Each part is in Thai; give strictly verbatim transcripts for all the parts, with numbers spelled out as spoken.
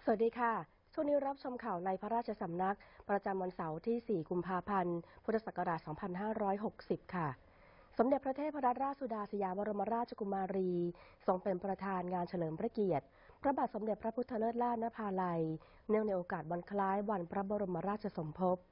สวัสดีค่ะช่วงนี้รับชมข่าวในพระราชสำนักประจำวันเสาร์ที่ สี่ กุมภาพันธ์ พุทธศักราช สองพันห้าร้อยหกสิบ ค่ะ สมเด็จพระเทพรัตนราชสุดาสยามบรมราชกุมารีทรงเป็นประธานงานเฉลิมพระเกียรติพระบาทสมเด็จพระพุทธเลิศล่านภาลัยเนื่องในโอกาสวันคล้ายวันพระบรมราชสมภพ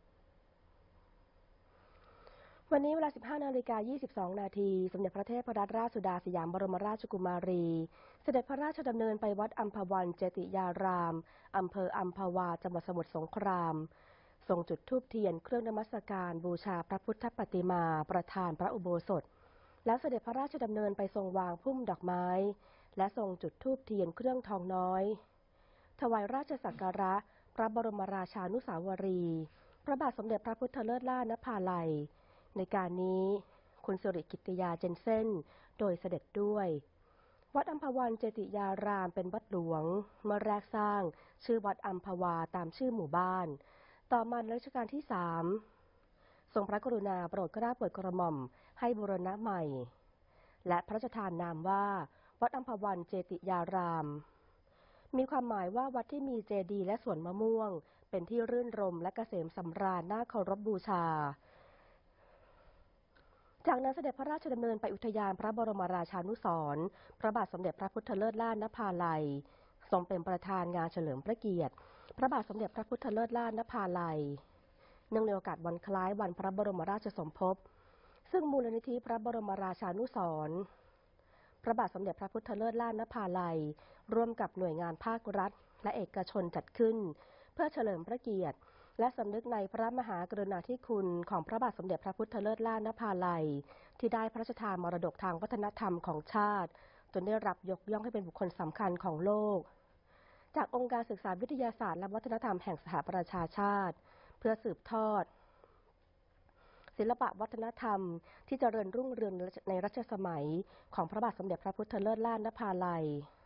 วันนี้เวลา สิบห้านาฬิกายี่สิบสอง นาที สมเด็จพระเทพรัตนราชสุดาสยามบรมราชกุมารีเสด็จพระราชดำเนินไปวัดอัมพวันเจติยารามอำเภออัมพวาจังหวัดสมุทรสงครามทรงจุดธูปเทียนเครื่องนมัสการบูชาพระพุทธปฏิมาประธานพระอุโบสถแล้วเสด็จพระราชดำเนินไปทรงวางพุ่มดอกไม้และทรงจุดธูปเทียนเครื่องทองน้อยถวายราชสักการะพระบรมราชานุสาวรีย์พระบาทสมเด็จพระพุทธเลิศล่านภาลัยในการนี้คุณสิริกิตติยาเจนเซ่นโดยเสด็จด้วยวัดอัมพวันเจติยารามเป็นวัดหลวงเมื่อแรกสร้างชื่อวัดอัมพวาตามชื่อหมู่บ้านต่อมาในรัชกาลที่สามทรงพระกรุณาโปรดเกล้าโปรดกระหม่อมให้บูรณะใหม่และพระราชทานนามว่าวัดอัมพวันเจติยารามมีความหมายว่าวัดที่มีเจดีย์และสวนมะม่วงเป็นที่รื่นรมและเกษมสำราญน่าเคารพบูชาจากนั้นเสด็จพระราชดำเนินไปอุทยานพระบรมราชานุสรณ์พระบาทสมเด็จพระพุทธเลิศล่านภาลัยทรงเป็นประธานงานเฉลิมพระเกียรติพระบาทสมเด็จพระพุทธเลิศล่านภาลัยเนื่องในโอกาสวันคล้ายวันพระบรมราชสมภพซึ่งมูลนิธิพระบรมราชานุสรณ์พระบาทสมเด็จพระพุทธเลิศล่านภาลัยร่วมกับหน่วยงานภาครัฐและเอกชนจัดขึ้นเพื่อเฉลิมพระเกียรติและสำนึกในพระมหากรุณาธิคุณของพระบาทสมเด็จพระพุทธเลิศล่านภาลัยที่ได้พระราชทานมรดกทางวัฒนธรรมของชาติจนได้รับยกย่องให้เป็นบุคคลสำคัญของโลกจากองค์การศึกษาวิทยาศาสตร์และวัฒนธรรมแห่งสหประชาชาติเพื่อสืบทอดศิลปวัฒนธรรมที่เจริญรุ่งเรืองในรัชสมัยของพระบาทสมเด็จพระพุทธเลิศล่านภาลัย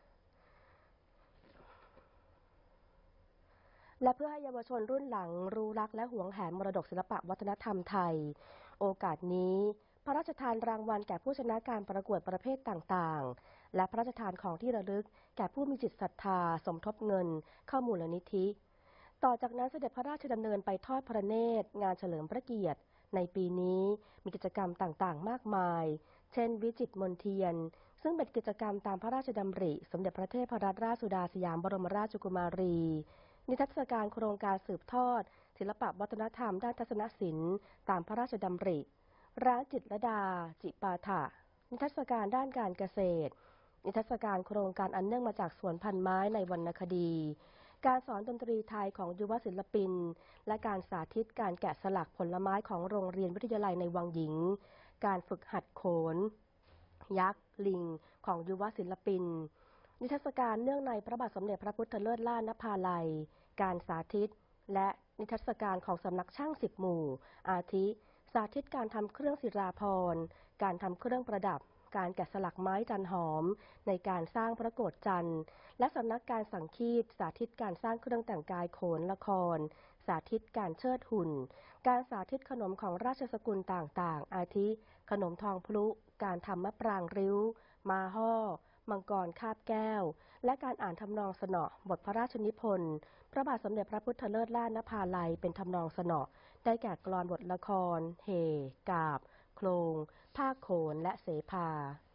และเพื่อให้เยาวชนรุ่นหลังรู้รักและหวงแหนมรดกศิลปวัฒนธรรมไทยโอกาสนี้พระราชทานรางวัลแก่ผู้ชนะการประกวดประเภทต่างๆและพระราชทานของที่ระลึกแก่ผู้มีจิตศรัทธาสมทบเงินเข้ามูลนิธิต่อจากนั้นเสด็จพระราชดำเนินไปทอดพระเนตรงานเฉลิมพระเกียรติในปีนี้มีกิจกรรมต่างๆมากมายเช่นวิจิตรมนเทียนซึ่งเป็นกิจกรรมตามพระราชดำริสมเด็จพระเทพรัตนราชสุดาสยามบรมราชกุมารีนิทรรศการโครงการสืบทอดศิลปวัฒนธรรมด้านทัศนศิลป์ตามพระราชดำริร้านจิตรลดาจิปาถะนิทรรศการด้านการเกษตรนิทรรศการโครงการอันเนื่องมาจากสวนพันไม้ในวรรณคดีการสอนดนตรีไทยของยุวศิลปินและการสาธิตการแกะสลักผลไม้ของโรงเรียนวิทยาลัยในวังหญิงการฝึกหัดโขนยักษ์ลิงของยุวศิลปินนิทรรศการเนื่องในพระบาทสมเด็จพระพุทธเลิศล่านภาลัยการสาธิตและนิทรรศการของสำนักช่างสิบหมู่อาทิสาธิตการทำเครื่องศิราภรณ์การทำเครื่องประดับการแกะสลักไม้จันหอมในการสร้างพระโกฐจันทร์และสำนักการสังคีตสาธิตการสร้างเครื่องแต่งกายโขนละครสาธิตการเชิดหุ่นการสาธิตขนมของราชสกุลต่างๆอาทิขนมทองพลุการทำมะปรางริ้วมาฮ่อมังกรคาบแก้วและการอ่านทำนองสนอบทพระราชนิพนธ์พระบาทสมเด็จพระพุทธเลิศล่านภาลัยเป็นทำนองสนอได้แก่กลอนบทละครเฮกาบโคลงภาคโขนและเสภา